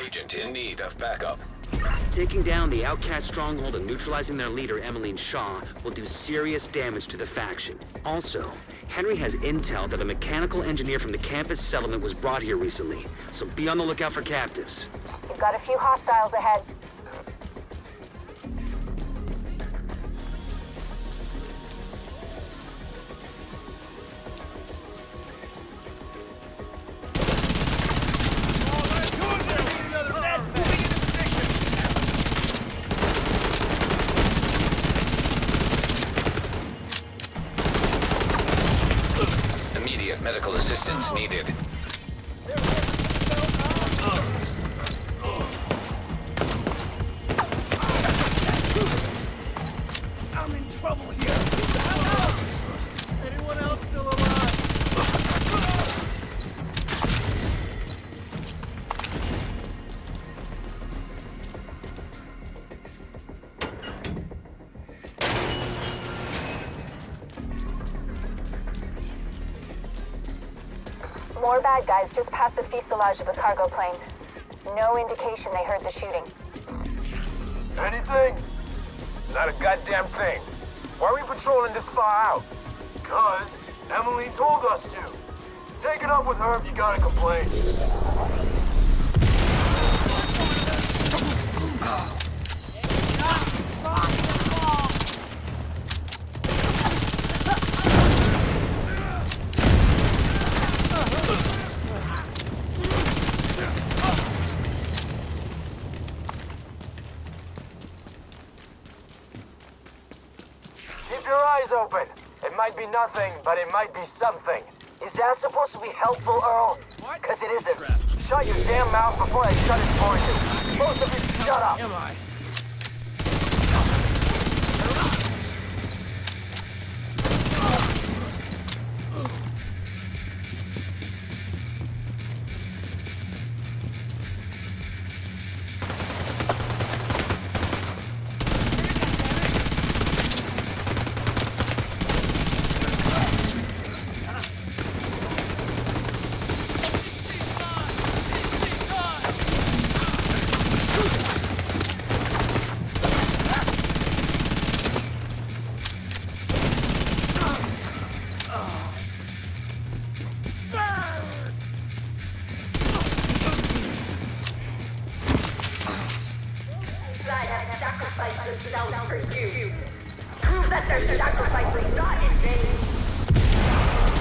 Agent in need of backup. Taking down the Outcast stronghold and neutralizing their leader, Emmeline Shaw, will do serious damage to the faction. Also, Henry has intel that a mechanical engineer from the campus settlement was brought here recently, so be on the lookout for captives. You've got a few hostiles ahead. Immediate medical assistance needed. I'm in trouble here. Anyone else still alive? More bad guys just past the fuselage of the cargo plane. No indication they heard the shooting. Anything? Not a goddamn thing. Why are we patrolling this far out? Because Emily told us to. Take it up with her if you got a complaint. Keep your eyes open. It might be nothing, but it might be something. Is that supposed to be helpful, Earl? Because it isn't. Shut your damn mouth before I shut it for you. Both of you, shut up. Am I? For you. Prove that their sacrifice was not in vain.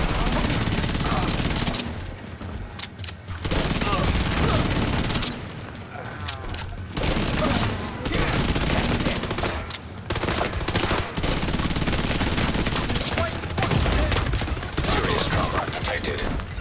Serious trauma detected.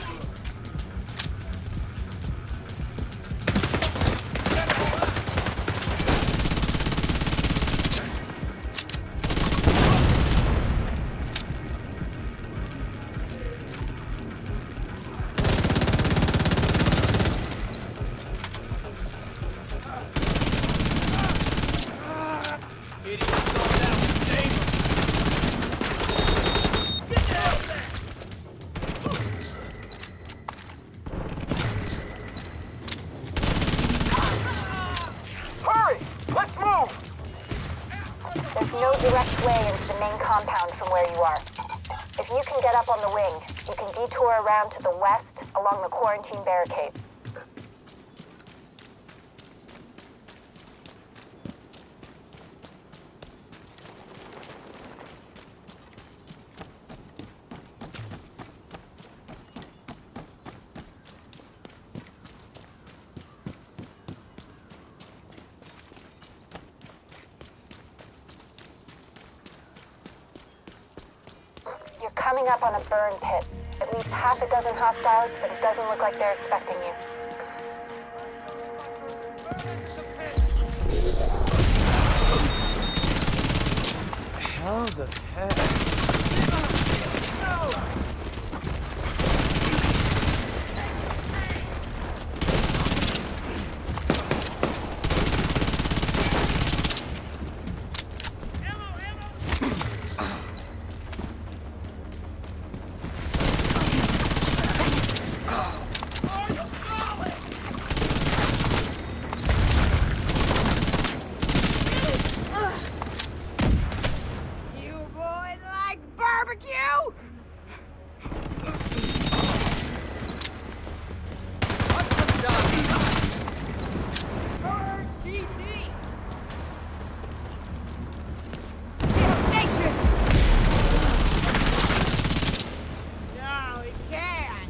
There's no direct way into the main compound from where you are. If you can get up on the wing, you can detour around to the west along the quarantine barricade. You're coming up on a burn pit. At least half a dozen hostiles, but it doesn't look like they're expecting you. How the heck? frick you! Burn GC! Damnation! No, it can't!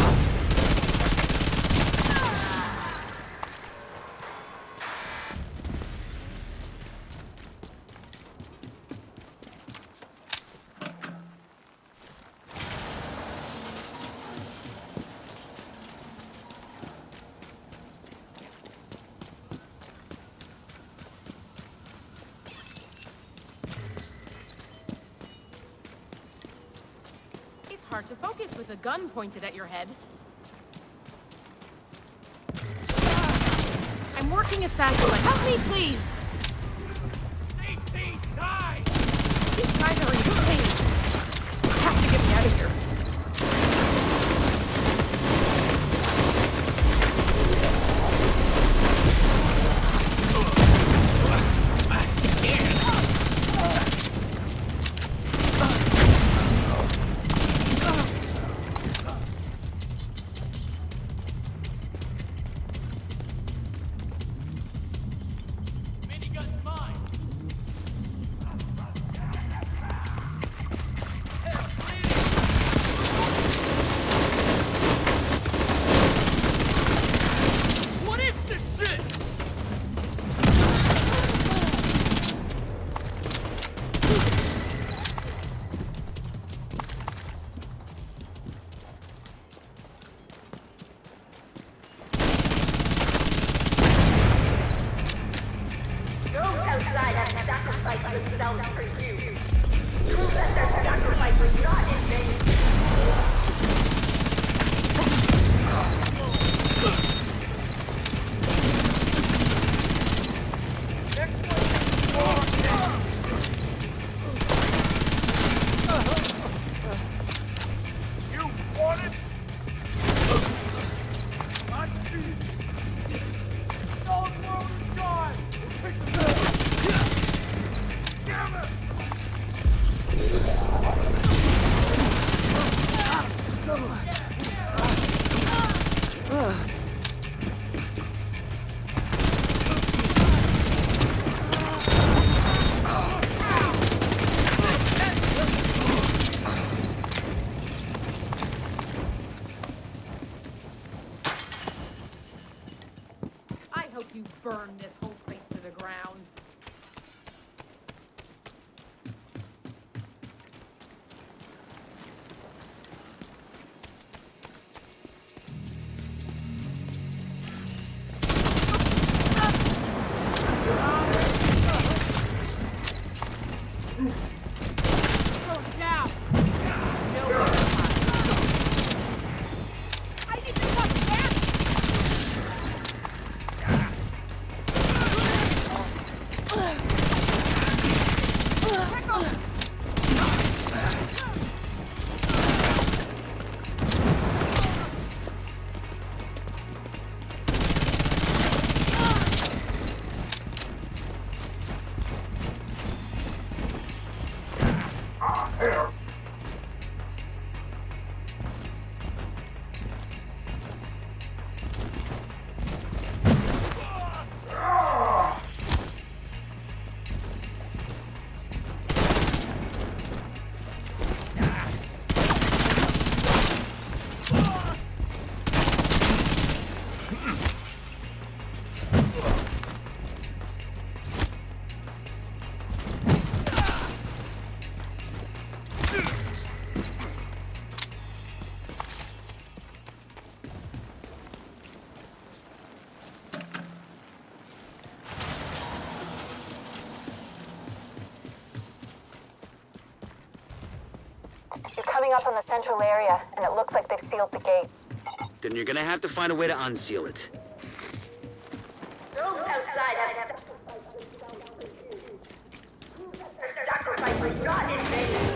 It's hard to focus with a gun pointed at your head. I'm working as fast as I help me, please! CC, die! These guys are insane! I have to get me out of here. Minigun's mine! What is this shit? Those outside have sacrificed themselves for you. Prove that their sacrifice was not in vain. You want it? I see. Solid world is gone. Damn it! I hope you burn this whole place to the ground. Go down! No, I need to come back! You're coming up on the central area, and it looks like they've sealed the gate. Then you're gonna have to find a way to unseal it. Those outside have their sacrifice was not in vain.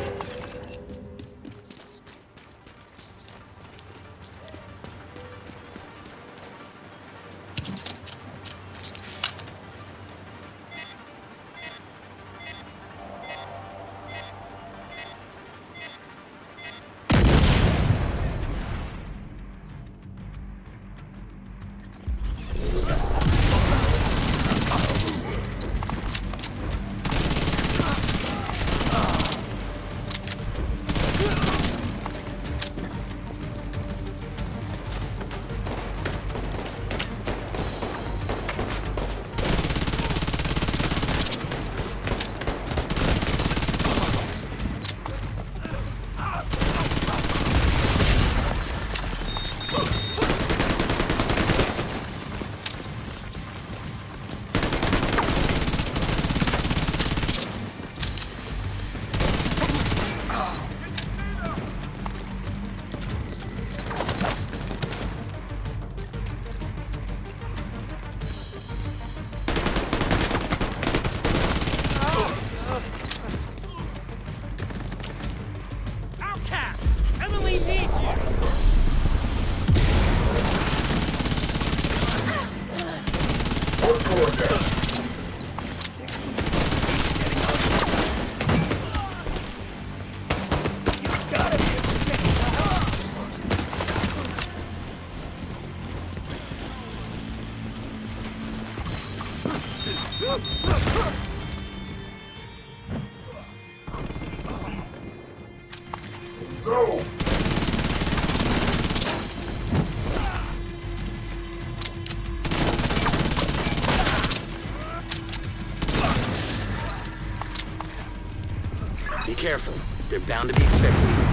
Be careful. They're bound to be expecting you.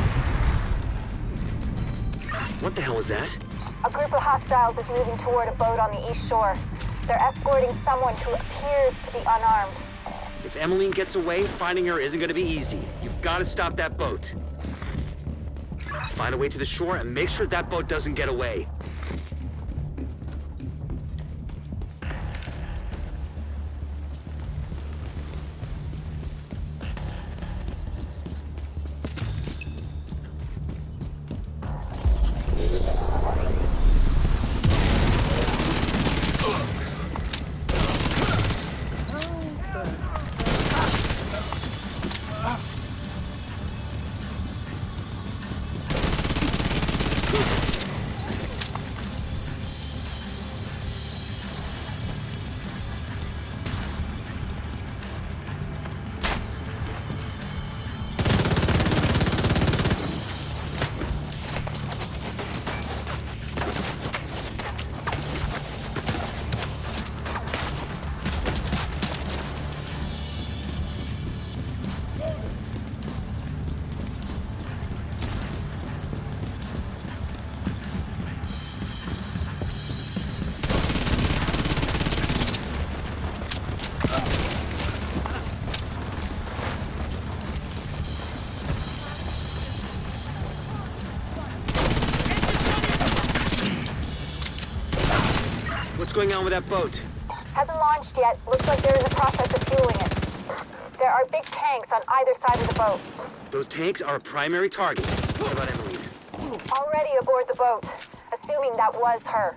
What the hell was that? A group of hostiles is moving toward a boat on the east shore. They're escorting someone who appears to be unarmed. If Emmeline gets away, finding her isn't gonna be easy. You've got to stop that boat. Find a way to the shore and make sure that boat doesn't get away. What's going on with that boat? Hasn't launched yet. Looks like they're in the process of fueling it. There are big tanks on either side of the boat. Those tanks are a primary target. What about Emmeline? Already aboard the boat, assuming that was her.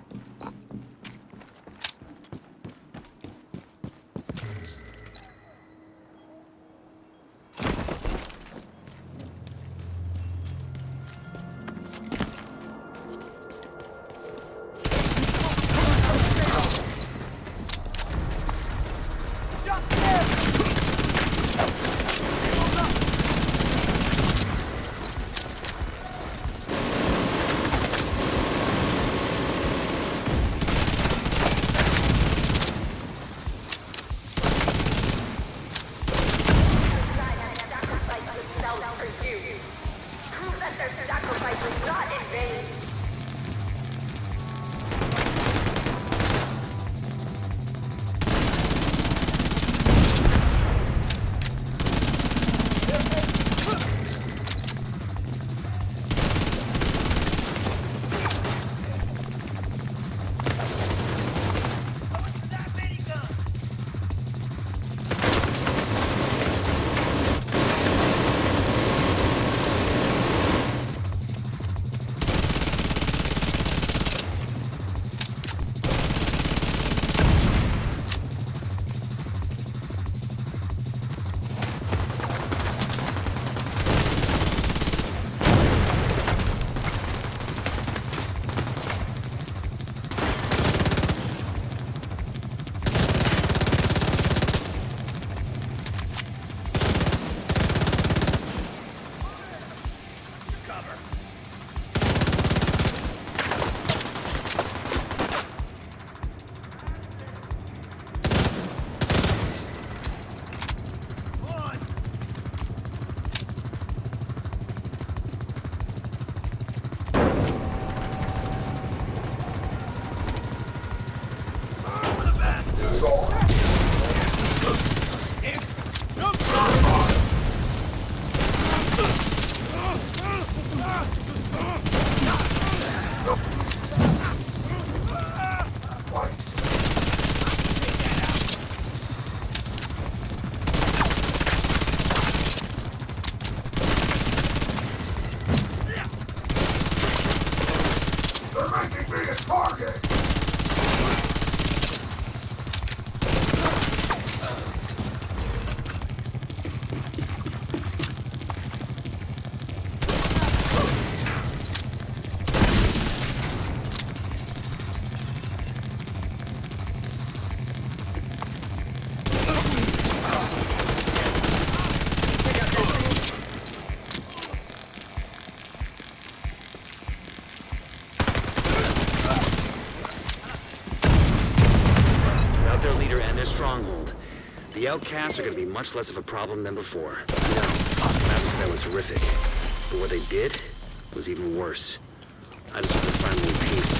The outcasts are gonna be much less of a problem than before. I know, that was horrific. But what they did was even worse. I just want to finally peace.